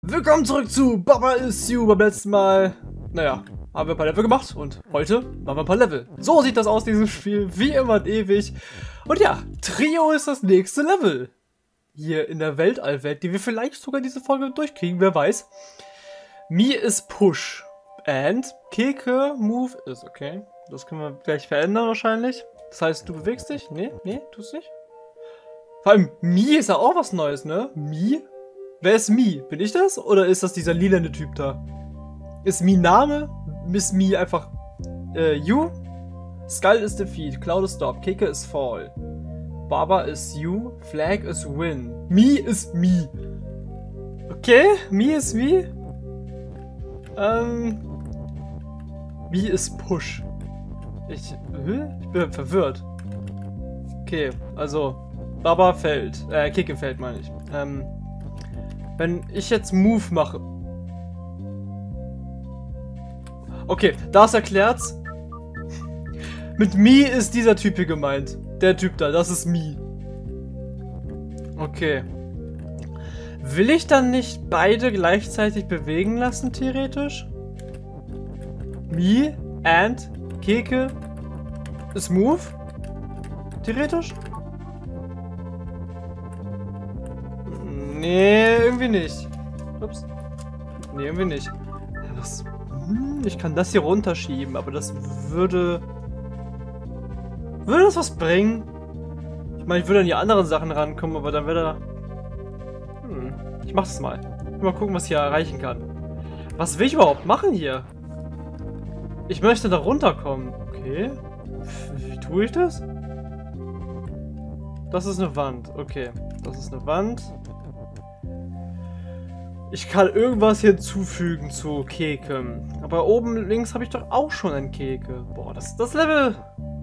Willkommen zurück zu Baba Is You. Beim letzten Mal, naja, haben wir ein paar Level gemacht und heute machen wir ein paar Level. So sieht das aus, dieses Spiel, wie immer und ewig. Und ja, Trio ist das nächste Level. Hier in der Weltallwelt, die wir vielleicht sogar diese Folge durchkriegen, wer weiß. Me is Push. And Keke Move is okay. Das können wir gleich verändern wahrscheinlich. Das heißt, du bewegst dich? Nee, tust nicht. Vor allem, Me ist ja auch was Neues, ne? Me? Wer ist Me? Bin ich das? Oder ist das dieser lilane Typ da? Ist Me Name? Ist Me einfach You? Skull is Defeat, Cloud is Stop, Keke is Fall. Baba is You, Flag is Win. Me is Me. Okay, Me is Me. Me is Push. Ich bin verwirrt. Okay, also Baba fällt. Keke fällt, meine ich. Wenn ich jetzt Move mache. Okay, das erklärt's. Mit Me ist dieser Typ hier gemeint. Der Typ da, das ist Me. Okay. Will ich dann nicht beide gleichzeitig bewegen lassen, theoretisch? Me and Keke ist Move? Theoretisch? Nee, irgendwie nicht. Ups. Nee, irgendwie nicht. Was? Ich kann das hier runterschieben, aber das würde... Würde das was bringen? Ich meine, ich würde an die anderen Sachen rankommen, aber dann wäre da... Ich mach das mal. Mal gucken, was ich hier erreichen kann. Was will ich überhaupt machen hier? Ich möchte da runterkommen. Okay. Wie tue ich das? Das ist eine Wand. Okay. Das ist eine Wand. Ich kann irgendwas hinzufügen zu Keke. Aber oben links habe ich doch auch schon einen Keke. Boah, das Level...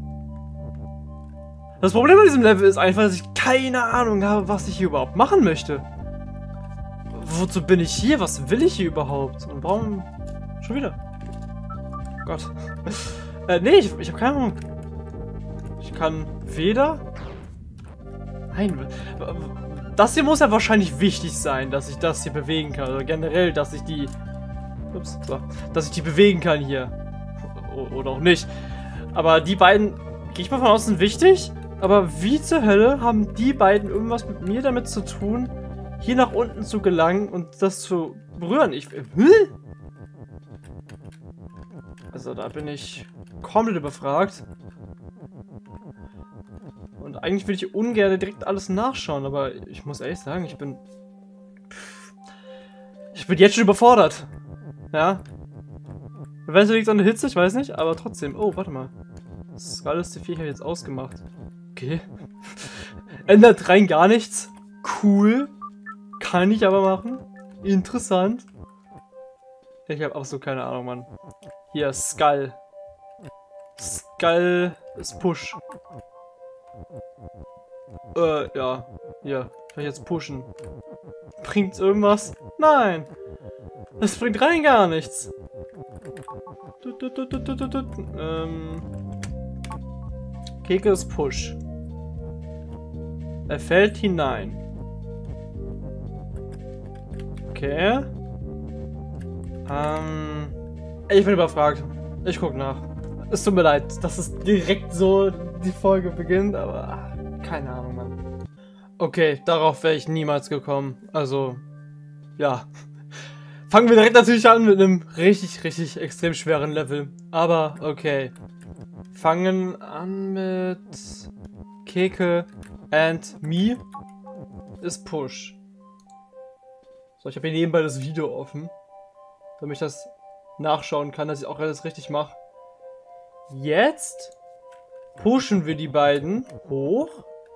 Das Problem bei diesem Level ist einfach, dass ich keine Ahnung habe, was ich hier überhaupt machen möchte. Wozu bin ich hier? Was will ich hier überhaupt? Und warum... Schon wieder? Gott. Nee, ich habe keine Ahnung. Ich kann weder... Nein. Das hier muss ja wahrscheinlich wichtig sein, dass ich das hier bewegen kann. Oder generell, dass ich die... Ups, so. Dass ich die bewegen kann hier. Oder auch nicht. Aber die beiden... Gehe ich mal von außen wichtig? Aber wie zur Hölle haben die beiden irgendwas mit mir damit zu tun, hier nach unten zu gelangen und das zu berühren? Also da bin ich komplett überfragt. Und eigentlich will ich ungern direkt alles nachschauen, aber ich muss ehrlich sagen, ich bin jetzt schon überfordert. Ja. Eventuell liegt es an der Hitze, ich weiß nicht, aber trotzdem. Oh, warte mal. Skull is Defeat habe ich jetzt ausgemacht. Okay. Ändert rein gar nichts. Cool. Kann ich aber machen. Interessant. Ich habe auch so keine Ahnung, Mann. Hier, Skull. Skull ist Push. Ja. Hier. Kann ich jetzt pushen? Bringt's irgendwas? Nein. Das bringt rein gar nichts. Keke ist Push. Er fällt hinein. Okay. Ich bin überfragt. Ich guck nach. Es tut mir leid, dass es direkt so die Folge beginnt, aber keine Ahnung, Mann. Okay, darauf wäre ich niemals gekommen. Also, ja. Fangen wir direkt natürlich an mit einem richtig extrem schweren Level. Aber, okay. Fangen an mit Keke and Me ist Push. So, ich habe hier nebenbei das Video offen, damit ich das nachschauen kann, dass ich auch alles richtig mache. Jetzt pushen wir die beiden hoch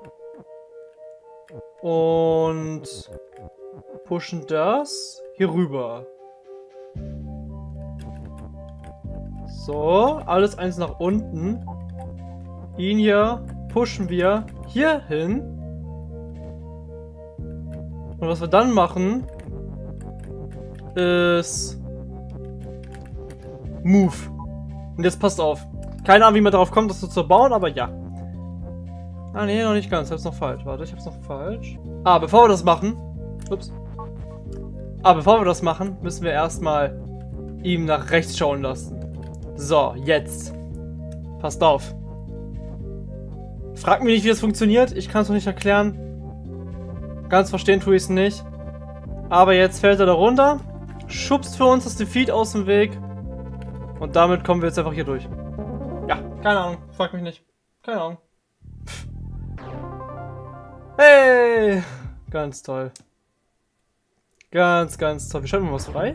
und pushen das hier rüber. So, alles eins nach unten. Ihn hier pushen wir hier hin. Und was wir dann machen, ist Move. Und jetzt passt auf. Keine Ahnung, wie man darauf kommt, das so zu bauen, aber ja. Ah, nee, noch nicht ganz. Ich hab's noch falsch. Warte, ich hab's noch falsch. Ah, bevor wir das machen. Ups. Aber bevor wir das machen, müssen wir erstmal ihm nach rechts schauen lassen. So, jetzt. Passt auf. Frag mich nicht, wie das funktioniert. Ich kann es noch nicht erklären. Ganz verstehen tue ich es nicht. Aber jetzt fällt er da runter. Schubst für uns das Defeat aus dem Weg. Und damit kommen wir jetzt einfach hier durch. Ja, keine Ahnung. Frag mich nicht. Keine Ahnung. Pff. Hey! Ganz toll. Ganz, ganz toll. Wir schalten mal was frei.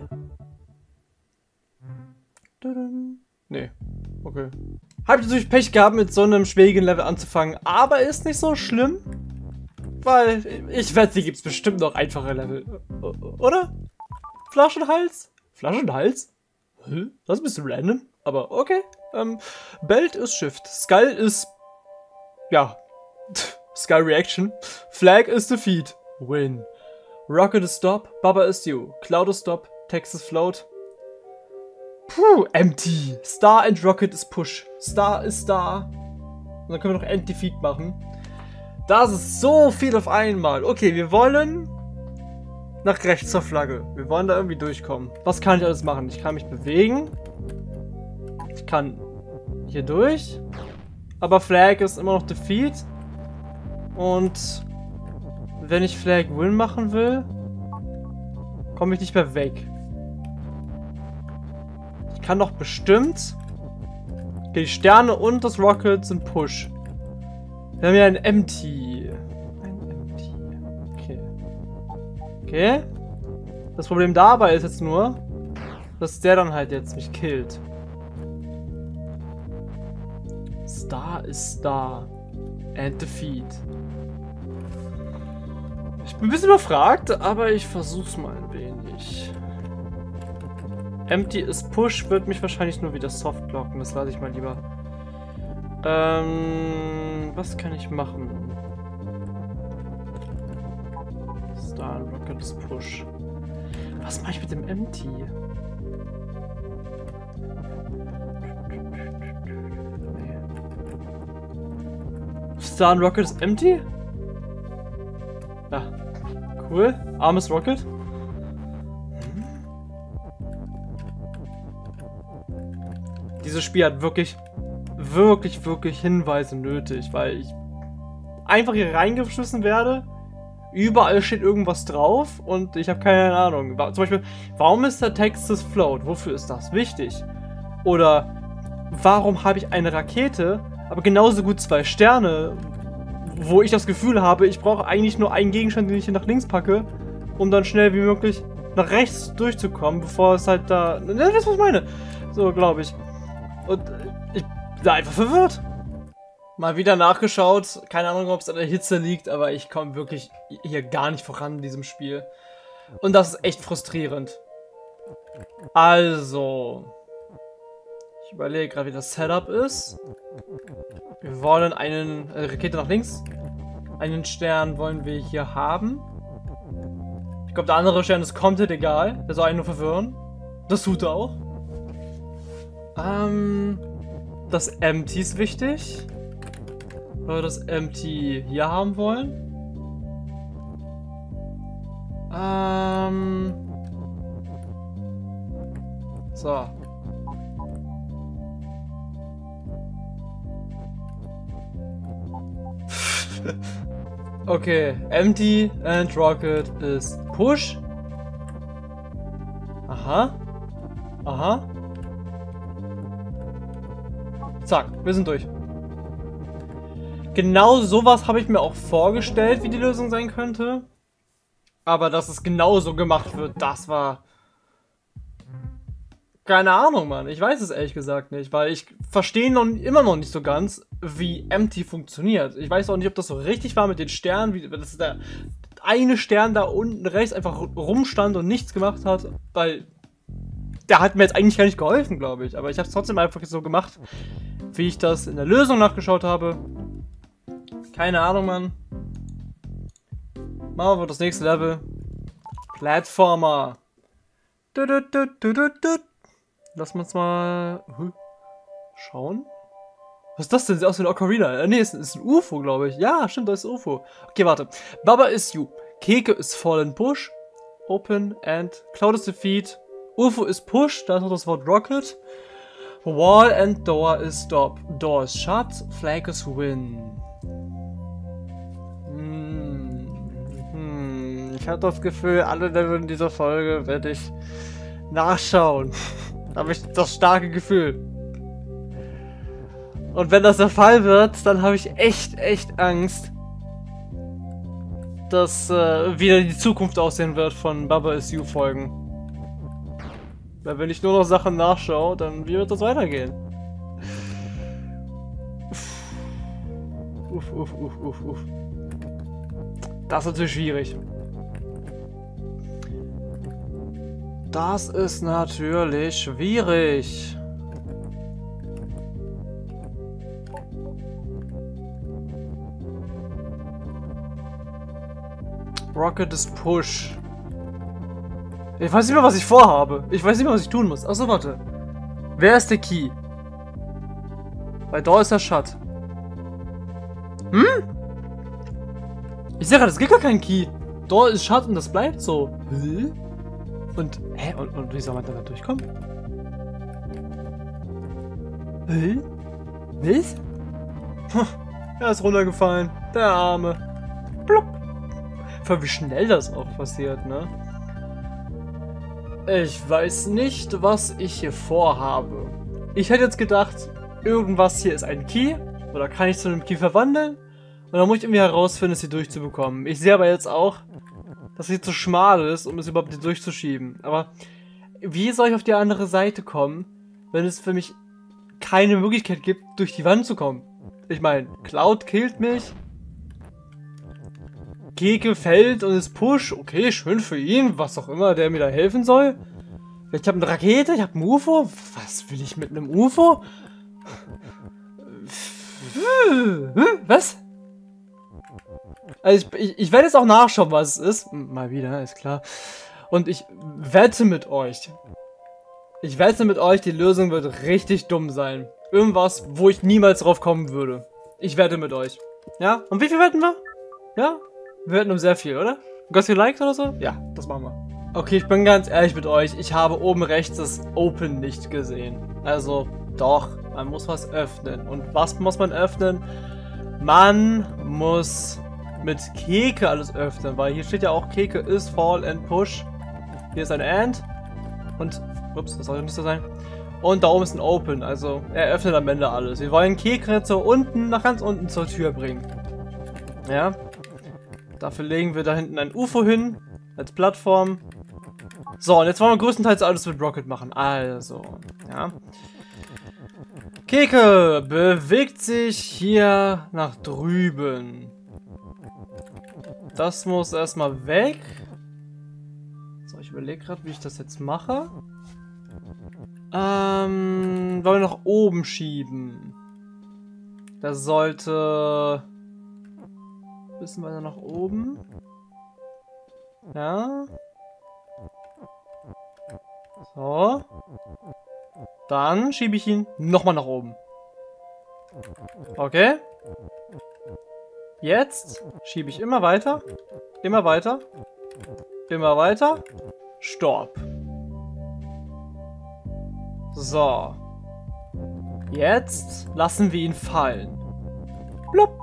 Nee. Okay. Hab ich natürlich Pech gehabt, mit so einem schwierigen Level anzufangen. Aber ist nicht so schlimm. Weil ich wette, hier gibt es bestimmt noch einfache Level. Oder? Flaschenhals? Flaschenhals? Hä? Das ist ein bisschen random. Aber okay. Belt ist Shift. Skull ist... Ja. Skull Reaction. Flag is Defeat. Win. Rocket is Stop. Baba is You. Cloud is Stop. Text is Float. Puh, empty. Star and Rocket is Push. Star ist Star. Und dann können wir noch End Defeat machen. Das ist so viel auf einmal. Okay, wir wollen nach rechts zur Flagge. Wir wollen da irgendwie durchkommen. Was kann ich alles machen? Ich kann mich bewegen. Ich kann hier durch. Aber Flag ist immer noch Defeat. Und wenn ich Flag Win machen will, komme ich nicht mehr weg. Ich kann doch bestimmt... Okay, die Sterne und das Rocket sind Push. Wir haben ja ein Empty. Ein Empty. Okay. Okay. Das Problem dabei ist jetzt nur, dass der dann halt jetzt mich killt. Star ist Star. And Defeat. Ich bin ein bisschen überfragt, aber ich versuch's mal ein wenig. Empty ist Push, wird mich wahrscheinlich nur wieder soft locken. Das lasse ich mal lieber. Was kann ich machen? Star und Rocket ist Push. Was mache ich mit dem Empty? Nee. Star und Rocket ist Empty? Ja. Cool. Armes Rocket. Dieses Spiel hat wirklich Hinweise nötig, weil ich einfach hier reingeschmissen werde. Überall steht irgendwas drauf und ich habe keine Ahnung. Zum Beispiel, warum ist der Text des Float? Wofür ist das wichtig? Oder warum habe ich eine Rakete, aber genauso gut 2 Sterne, wo ich das Gefühl habe, ich brauche eigentlich nur einen Gegenstand, den ich hier nach links packe, um dann schnell wie möglich nach rechts durchzukommen, bevor es halt da... Ne, das ist, was ich meine. So, glaube ich. Und ich bin einfach verwirrt. Mal wieder nachgeschaut. Keine Ahnung, ob es an der Hitze liegt, aber ich komme wirklich hier gar nicht voran in diesem Spiel. Und das ist echt frustrierend. Also. Ich überlege gerade, wie das Setup ist. Wir wollen eine Rakete nach links. Einen Stern wollen wir hier haben. Ich glaube, der andere Stern ist komplett egal. Der soll einen nur verwirren. Das tut er auch. Das Empty ist wichtig. Weil wir das Empty hier haben wollen. So. Okay, Empty and Rocket ist Push. Aha. Aha. Zack, wir sind durch. Genau sowas habe ich mir auch vorgestellt, wie die Lösung sein könnte. Aber dass es genauso gemacht wird, das war... Keine Ahnung, Mann. Ich weiß es ehrlich gesagt nicht, weil ich verstehe immer noch nicht so ganz, wie Empty funktioniert. Ich weiß auch nicht, ob das so richtig war mit den Sternen, wie das der eine Stern da unten rechts einfach rumstand und nichts gemacht hat, weil der hat mir jetzt eigentlich gar nicht geholfen, glaube ich. Aber ich habe es trotzdem einfach so gemacht, wie ich das in der Lösung nachgeschaut habe. Keine Ahnung, Mann. Machen wir das nächste Level. Plattformer. Lass uns mal schauen. Was ist das denn? Sieht aus wie ein Ocarina. Nee, ist ein UFO, glaube ich. Ja, stimmt, das ist ein UFO. Okay, warte. Baba is You. Keke ist Fallen Bush. Open and Cloud is defeat. UFO ist push, da ist noch das Wort Rocket. Wall and door is stop. Door is shut, flag is win. Ich habe das Gefühl, alle Level in dieser Folge werde ich nachschauen. Da habe ich das starke Gefühl. Und wenn das der Fall wird, dann habe ich echt Angst, dass wieder die Zukunft aussehen wird von Baba Is You Folgen. Weil wenn ich nur noch Sachen nachschaue, dann wie wird das weitergehen? Uff. Das ist natürlich schwierig. Das ist natürlich schwierig. Rocket ist Push. Ich weiß nicht mehr, was ich vorhabe. Ich weiß nicht mehr, was ich tun muss. Achso, warte. Wer ist der Key? Weil da ist der Shut. Ich sehe gerade, es gibt gar keinen Key. Da ist Shut und das bleibt so. Und wie soll man da durchkommen? Was? Er ist runtergefallen. Der Arme. Plopp. Wie schnell das auch passiert, ne? Ich weiß nicht, was ich hier vorhabe. Ich hätte jetzt gedacht, irgendwas hier ist ein Key. Oder kann ich zu einem Key verwandeln? Und dann muss ich irgendwie herausfinden, es hier durchzubekommen. Ich sehe aber jetzt auch, dass es hier zu schmal ist, um es überhaupt hier durchzuschieben. Aber wie soll ich auf die andere Seite kommen, wenn es für mich keine Möglichkeit gibt, durch die Wand zu kommen? Ich meine, Cloud killt mich. Keke fällt und ist Push. Okay, schön für ihn. Was auch immer, der mir da helfen soll. Ich habe eine Rakete, ich habe ein UFO. Was will ich mit einem UFO? Was? Also ich werde jetzt auch nachschauen, was es ist. Mal wieder, ist klar. Und ich wette mit euch. Die Lösung wird richtig dumm sein. Irgendwas, wo ich niemals drauf kommen würde. Ich wette mit euch. Ja? Und wie viel wetten wir? Ja? Wir wetten um sehr viel, oder? Got you likes oder so? Ja, das machen wir. Okay, ich bin ganz ehrlich mit euch. Ich habe oben rechts das Open nicht gesehen. Also, doch. Man muss was öffnen. Und was muss man öffnen? Man muss mit Keke alles öffnen, weil hier steht ja auch Keke is fall and push. Hier ist ein and. Und, ups, das sollte nicht so sein. Und da oben ist ein Open, also er öffnet am Ende alles. Wir wollen Keke nach ganz unten zur Tür bringen. Ja. Dafür legen wir da hinten ein UFO hin, als Plattform. So, und jetzt wollen wir größtenteils alles mit Rocket machen. Also, ja. Keke bewegt sich hier nach drüben. Das muss erstmal weg. So, ich überlege gerade, wie ich das jetzt mache. Wollen wir nach oben schieben. Das sollte ein bisschen weiter nach oben. Ja. So. Dann schiebe ich ihn nochmal nach oben. Okay. Jetzt schiebe ich immer weiter. Immer weiter. Immer weiter. Stopp. So. Jetzt lassen wir ihn fallen. Plopp.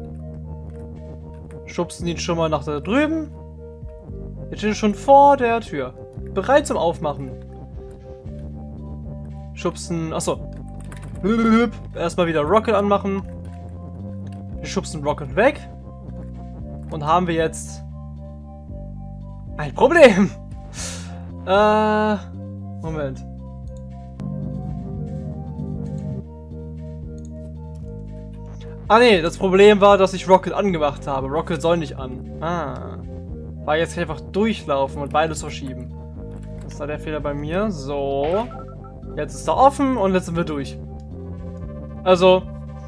Schubsen ihn schon mal nach da drüben. Jetzt steht er schon vor der Tür. Bereit zum Aufmachen. Schubsen. Achso. Erstmal wieder Rocket anmachen. Wir schubsen Rocket weg. Und haben wir jetzt ein Problem. Moment. Ah ne, das Problem war, dass ich Rocket angemacht habe. Rocket soll nicht an. War jetzt einfach durchlaufen und beides verschieben. Das war der Fehler bei mir. So. Jetzt ist er offen und jetzt sind wir durch. Also.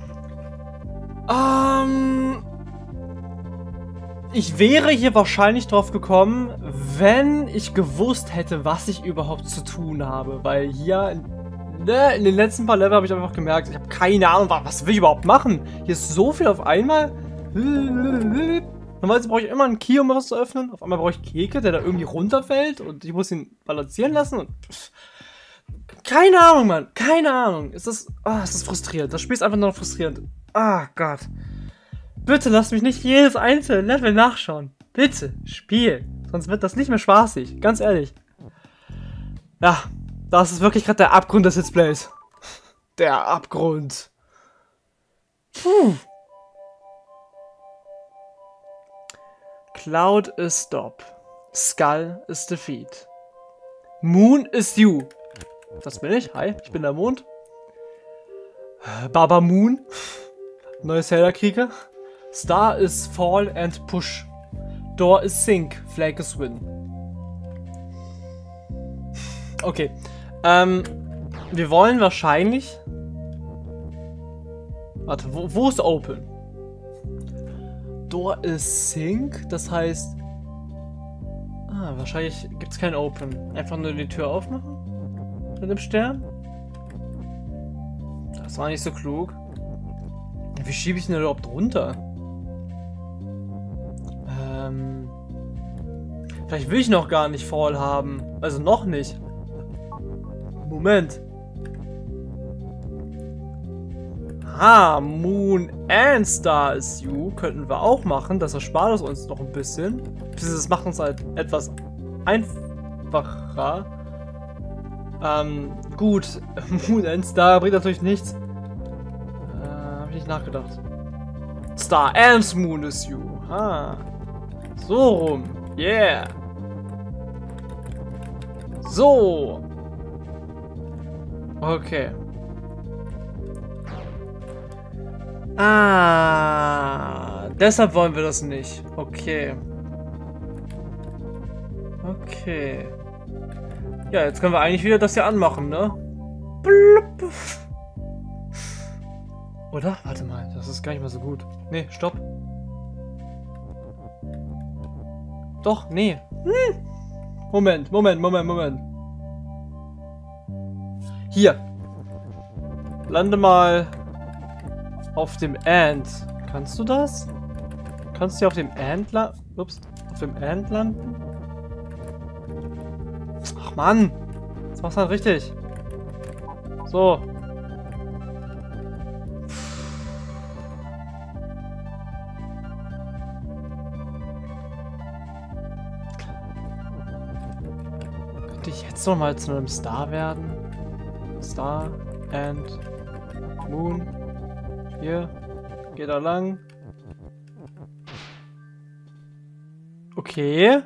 Ich wäre hier wahrscheinlich drauf gekommen, wenn ich gewusst hätte, was ich überhaupt zu tun habe. Weil hier in den letzten paar Level habe ich einfach gemerkt, ich habe keine Ahnung, was will ich überhaupt machen. Hier ist so viel auf einmal. Normalerweise brauche ich immer einen Key, um was zu öffnen. Auf einmal brauche ich Keke, der da irgendwie runterfällt und ich muss ihn balancieren lassen und... Keine Ahnung, Mann. Keine Ahnung. Es ist frustrierend. Das Spiel ist einfach nur noch frustrierend. Ah, Gott. Bitte lass mich nicht jedes einzelne Level nachschauen. Bitte, Spiel. Sonst wird das nicht mehr spaßig. Ganz ehrlich. Ja, das ist wirklich gerade der Abgrund des Let's Plays. Der Abgrund. Puh. Cloud is stop. Skull is defeat. Moon is you. Das bin ich. Hi, ich bin der Mond. Baba Moon. Neuer Zelda-Krieger. Star is fall and push. Door is sink. Flag is win. Okay. Wir wollen wahrscheinlich... Warte, wo ist open? Door is sink. Das heißt... wahrscheinlich gibt es kein open. Einfach nur die Tür aufmachen? Mit dem Stern? Das war nicht so klug. Wie schiebe ich denn überhaupt runter? Vielleicht will ich noch gar nicht Fall haben. Also noch nicht. Moment. Moon and Star is you. Könnten wir auch machen. Das erspart es uns noch ein bisschen. Das macht uns halt etwas einfacher. Gut. Moon and Star bringt natürlich nichts. Hab ich nicht nachgedacht. Star and Moon is you. So rum. Yeah. So. Okay. Deshalb wollen wir das nicht. Okay. Okay. Ja, jetzt können wir eigentlich wieder das hier anmachen, ne? Blub. Oder? Warte mal, das ist gar nicht mal so gut. Nee, stopp. Doch, nee. Moment. Hier. Lande mal auf dem Ant. Kannst du das? Kannst du auf dem Ant landen? Ups. Auf dem Ant landen? Ach Mann. Das machst du halt richtig. So. Könnte ich jetzt noch mal zu einem Star werden? Star and Moon. Hier. Geht da lang. Okay.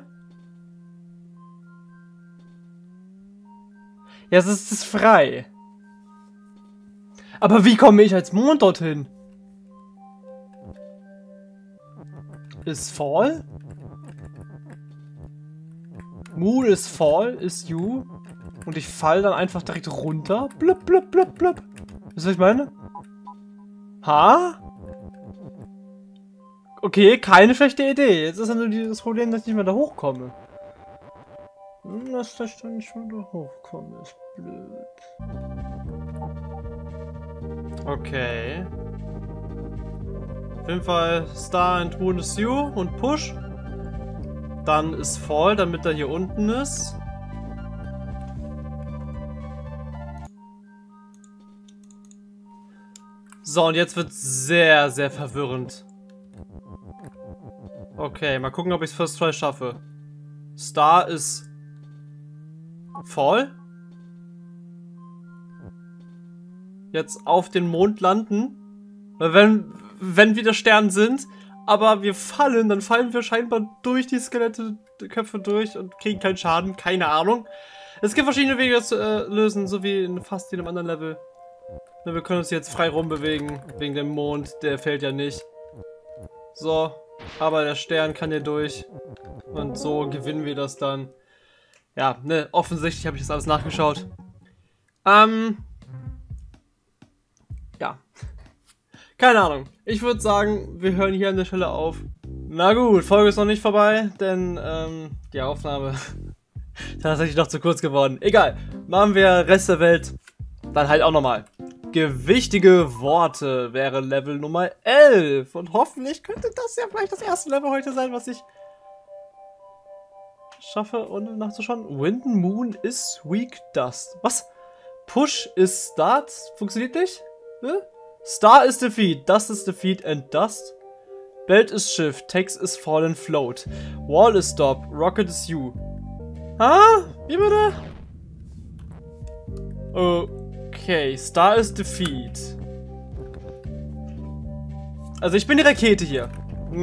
Ja, es ist frei. Aber wie komme ich als Mond dorthin? Ist fall? Moon is fall, is you. Und ich fall dann einfach direkt runter. Blub, blub, blub, blub. Wisst ihr, was ich meine? Okay, keine schlechte Idee. Jetzt ist ja nur das Problem, dass ich nicht mehr da hochkomme. Dass ich dann nicht mehr da hochkomme, ist blöd. Okay. Auf jeden Fall Star and Moon is you und Push. Dann ist Fall, damit er hier unten ist. So, und jetzt wird sehr, sehr verwirrend. Okay, mal gucken, ob ich es First Try schaffe. Star ist Fall. Jetzt auf den Mond landen. Weil wenn wir der Stern sind, aber wir fallen, dann fallen wir scheinbar durch die Skelette-Köpfe durch und kriegen keinen Schaden. Keine Ahnung. Es gibt verschiedene Wege, das zu lösen, so wie in fast jedem anderen Level. Wir können uns jetzt frei rumbewegen, wegen dem Mond, der fällt ja nicht. So, aber der Stern kann hier durch. Und so gewinnen wir das dann. Ja, ne, offensichtlich habe ich das alles nachgeschaut. Ja. Keine Ahnung. Ich würde sagen, wir hören hier an der Stelle auf. Na gut, Folge ist noch nicht vorbei, denn die Aufnahme ist tatsächlich noch zu kurz geworden. Egal, machen wir Rest der Welt dann halt auch nochmal. Gewichtige Worte wäre Level Nummer 11. Und hoffentlich könnte das ja vielleicht das erste Level heute sein, was ich schaffe, ohne nachzuschauen. Wind and Moon is weak dust. Was? Push is start? Funktioniert nicht? Star is defeat, dust is defeat and dust. Belt is shift, text is fall and float. Wall is stop, rocket is you. Ah? Wie bitte? Okay, Star is defeat. Also ich bin die Rakete hier.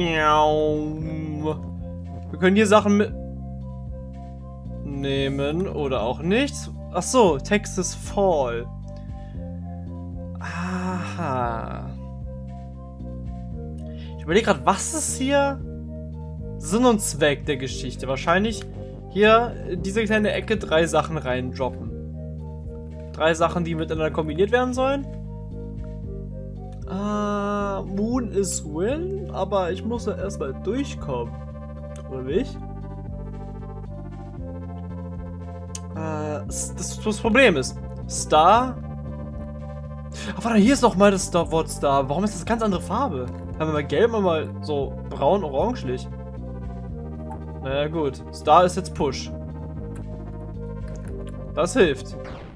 Wir können hier Sachen mitnehmen oder auch nicht. Ach so, text is fall. Aha. Ich überlege gerade, was ist hier Sinn und Zweck der Geschichte? Wahrscheinlich hier in diese kleine Ecke 3 Sachen reindroppen. 3 Sachen, die miteinander kombiniert werden sollen. Moon is win, aber ich muss ja erstmal durchkommen. Oder nicht? Das Problem ist, Star. Ach, warte, hier ist noch mal das Wort Star. Warum ist das eine ganz andere Farbe? Haben wir mal gelb, mal so braun-orangelich. Naja, gut. Star ist jetzt Push. Das hilft.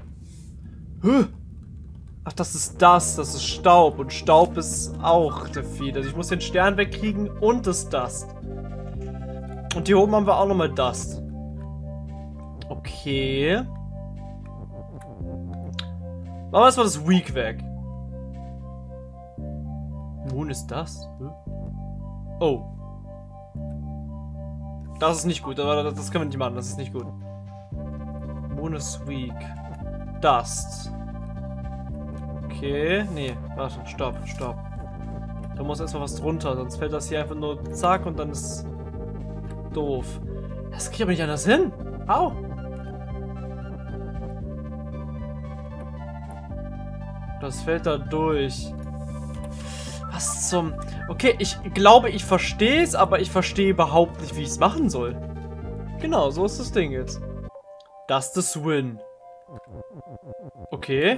Ach, das ist das. Das ist Staub. Und Staub ist auch Defeat. Also ich muss den Stern wegkriegen und das Dust. Und hier oben haben wir auch nochmal Dust. Okay. Machen wir erstmal das Weak weg. Moon ist das? Oh. Das ist nicht gut. Das können wir nicht machen. Das ist nicht gut. Moon ist weak. Dust. Okay. Nee. Warte. Stopp. Stopp. Da muss erstmal was drunter. Sonst fällt das hier einfach nur zack und dann ist doof. Das kriegt aber nicht anders hin. Au. Das fällt da durch. Was zum... Okay, ich glaube, ich verstehe es, aber ich verstehe überhaupt nicht, wie ich es machen soll. Genau, so ist das Ding jetzt. Das ist Win. Okay.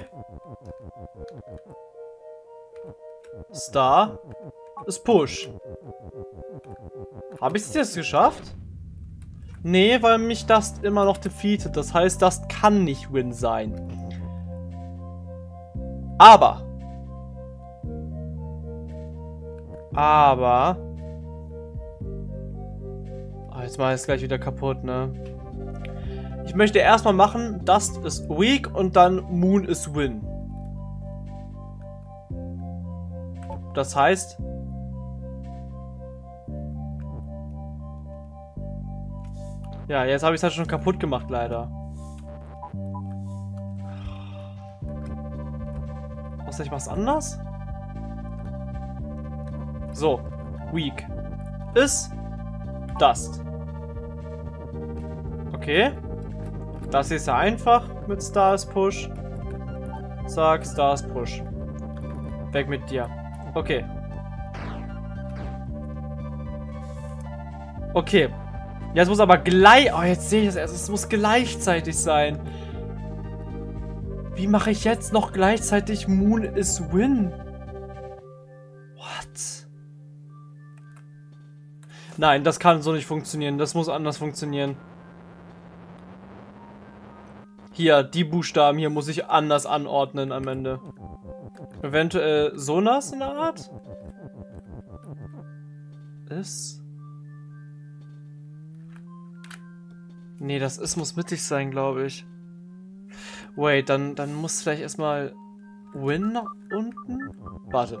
Star ist Push. Habe ich es jetzt geschafft? Nee, weil mich das immer noch defeatet. Das heißt, das kann nicht Win sein. Aber. Oh, jetzt mache ich es gleich wieder kaputt, ne? Ich möchte erstmal machen, Dust ist weak und dann Moon ist win. Das heißt. Ja, jetzt habe ich es halt schon kaputt gemacht, leider. Außer ich mach's anders? So. Weak. Ist Dust. Okay. Das ist ja einfach mit Star is Push. Zack, Star is Push. Weg mit dir. Okay. Okay. Jetzt muss aber gleich... Oh, jetzt sehe ich es erst. Es muss gleichzeitig sein. Wie mache ich jetzt noch gleichzeitig Moon is Win? What? Nein, das kann so nicht funktionieren. Das muss anders funktionieren. Hier, die Buchstaben hier muss ich anders anordnen am Ende. Eventuell Sonas in der Art? Ist... Nee, das ist muss mittig sein, glaube ich. Wait, dann muss vielleicht erstmal Win nach unten. Warte.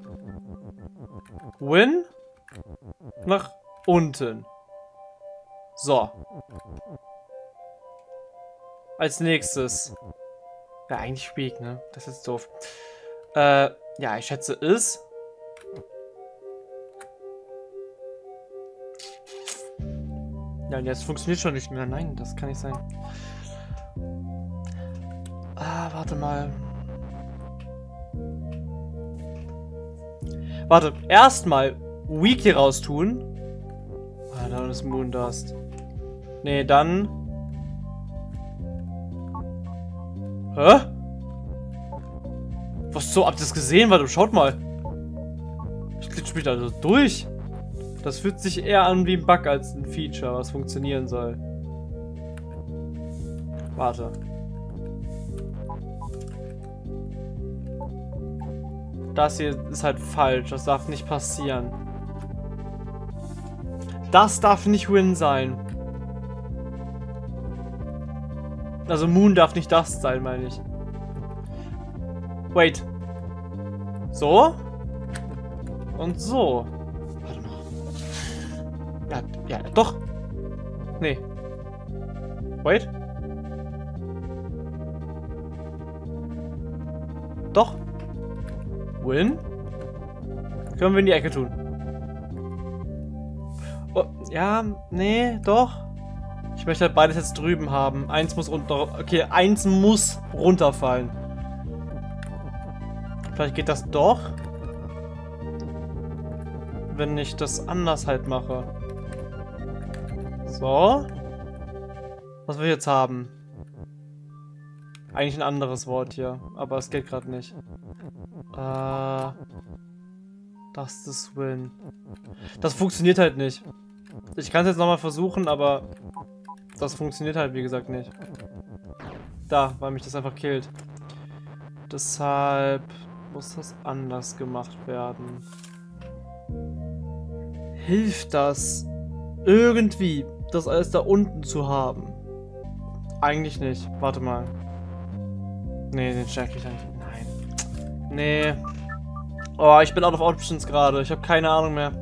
Win nach unten. So. Als nächstes. Ja, eigentlich weak, ne? Das ist doof. Ja, ich schätze ist. Ja, jetzt funktioniert schon nicht mehr. Nein, das kann nicht sein. Warte mal. Warte, erstmal Weak hier raus tun. Dann ist Moon Dust. Nee, dann. Hä? Was so? Habt ihr das gesehen? Warte, schaut mal. Ich glitsch mich da so durch. Das fühlt sich eher an wie ein Bug als ein Feature, was funktionieren soll. Warte. Das hier ist halt falsch. Das darf nicht passieren. Das darf nicht Win sein. Also Moon darf nicht das sein, meine ich. Wait. So? Und so. Warte mal. Ja, doch. Nee. Wait. Doch. Win? Können wir in die Ecke tun. Oh, ja, nee, doch. Ich möchte halt beides jetzt drüben haben. Eins muss runter. Okay, eins muss runterfallen. Vielleicht geht das doch. Wenn ich das anders halt mache. So. Was will ich jetzt haben? Eigentlich ein anderes Wort hier. Aber es geht gerade nicht. Das ist Win. Das funktioniert halt nicht. Ich kann es jetzt nochmal versuchen, aber das funktioniert halt, wie gesagt, nicht. Da, weil mich das einfach killt. Deshalb muss das anders gemacht werden. Hilft das irgendwie, das alles da unten zu haben? Eigentlich nicht. Warte mal. Nee, den check ich eigentlich. Nein. Nee. Oh, ich bin out of options gerade. Ich habe keine Ahnung mehr.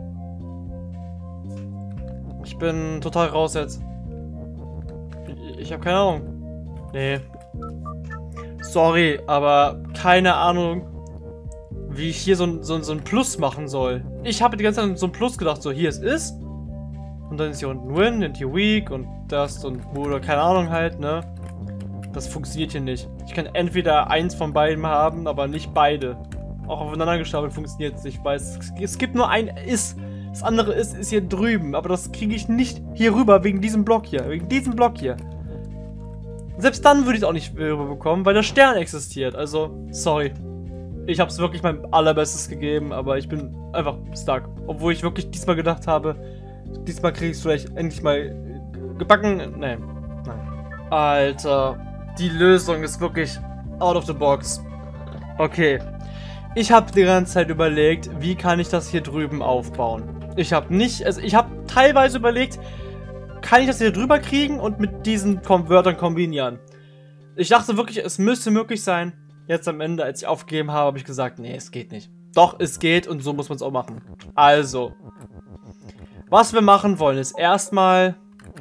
Ich bin total raus jetzt. Ich habe keine Ahnung. Nee. Sorry, aber keine Ahnung, wie ich hier so ein Plus machen soll. Ich habe die ganze Zeit so ein Plus gedacht, so hier es ist. Und dann ist hier unten Win und hier Weak und das und oder keine Ahnung halt, ne? Das funktioniert hier nicht. Ich kann entweder eins von beiden haben, aber nicht beide. Auch aufeinander gestapelt funktioniert es nicht. Ich weiß, es gibt nur ein Ist. Das andere ist hier drüben. Aber das kriege ich nicht hier rüber wegen diesem Block hier. Wegen diesem Block hier. Selbst dann würde ich es auch nicht rüber bekommen, weil der Stern existiert. Also, sorry. Ich habe es wirklich mein allerbestes gegeben, aber ich bin einfach stuck. Obwohl ich wirklich diesmal gedacht habe, diesmal kriege ich es vielleicht endlich mal gebacken. Nein. Alter, die Lösung ist wirklich out of the box. Okay. Ich habe die ganze Zeit überlegt, wie kann ich das hier drüben aufbauen. Ich habe teilweise überlegt, kann ich das hier drüber kriegen und mit diesen Wörtern kombinieren. Ich dachte wirklich, es müsste möglich sein. Jetzt am Ende, als ich aufgegeben habe, habe ich gesagt, nee, es geht nicht. Doch, es geht und so muss man es auch machen. Also, was wir machen wollen, ist erstmal...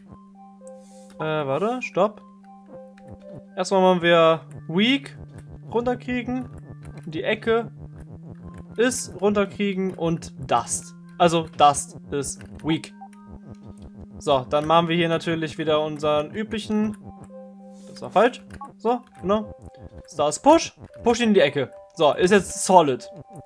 warte, stopp. Erstmal wollen wir Weak runterkriegen. Die Ecke ist runterkriegen und Dust. Also, Dust ist Weak. So, dann machen wir hier natürlich wieder unseren üblichen... Das war falsch. So, genau. Star ist Push. Push in die Ecke. So, ist jetzt Solid.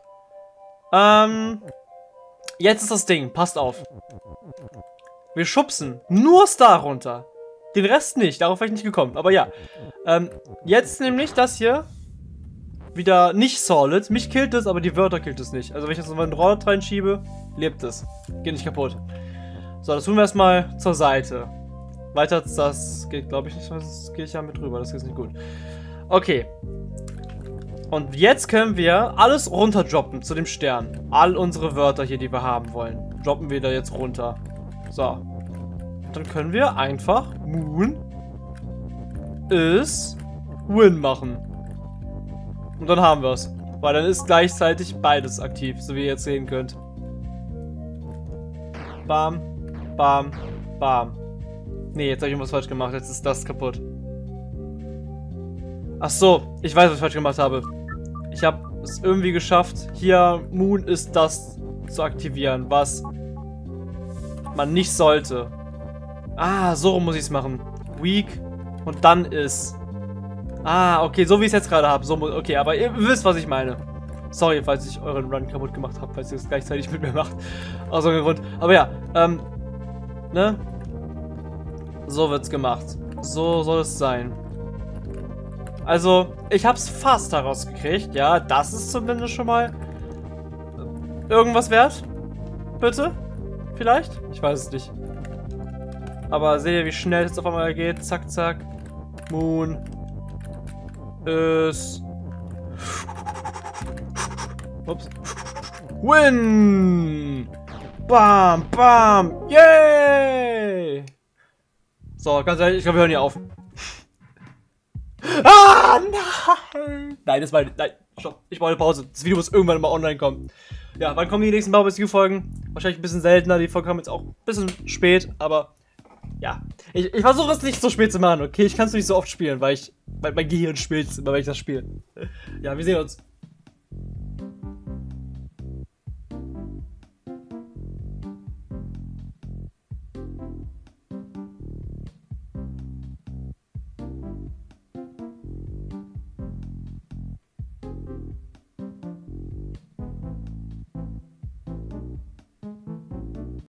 Jetzt ist das Ding. Passt auf. Wir schubsen nur Star runter. Den Rest nicht. Darauf wäre ich nicht gekommen. Aber ja. Jetzt nämlich das hier. Wieder nicht Solid. Mich killt es, aber die Wörter killt es nicht. Also wenn ich jetzt mal einen Rod reinschiebe, lebt es. Geht nicht kaputt. So, das tun wir erstmal zur Seite. Weiter als das geht, glaube ich, nicht. Das gehe ich ja mit drüber. Das ist nicht gut. Okay. Und jetzt können wir alles runter droppen zu dem Stern. All unsere Wörter hier, die wir haben wollen, droppen wir da jetzt runter. So. Dann können wir einfach Moon ist Win machen. Und dann haben wir es. Weil dann ist gleichzeitig beides aktiv, so wie ihr jetzt sehen könnt. Bam, bam, bam. Nee, jetzt habe ich irgendwas falsch gemacht. Jetzt ist das kaputt. Ach so, ich weiß, was ich falsch gemacht habe. Ich habe es irgendwie geschafft, hier Moon ist das zu aktivieren, was man nicht sollte. Ah, so muss ich es machen. Weak und dann ist. Ah, okay, so wie ich es jetzt gerade habe. So okay, aber ihr wisst, was ich meine. Sorry, falls ich euren Run kaputt gemacht habe, falls ihr es gleichzeitig mit mir macht. Aus irgendeinem Grund. Aber ja, ne? So wird's gemacht. So soll es sein. Also, ich hab's fast herausgekriegt. Ja, das ist zumindest schon mal irgendwas wert. Bitte? Vielleicht? Ich weiß es nicht. Aber seht ihr, wie schnell es jetzt auf einmal geht? Zack, zack. Moon ist... Ups. Win! Bam, bam, yay! So, ganz ehrlich, ich glaube, wir hören hier auf. Ah, nein! Nein, das war... Nein, stopp. Ich brauche eine Pause. Das Video muss irgendwann mal online kommen. Ja, wann kommen die nächsten Barbecue-Folgen? Wahrscheinlich ein bisschen seltener. Die Folgen kommen jetzt auch ein bisschen spät, aber... Ja, ich versuche es nicht so spät zu machen, okay? Ich kann es nicht so oft spielen, weil mein Gehirn spielt immer, wenn ich das spiele. Ja, wir sehen uns.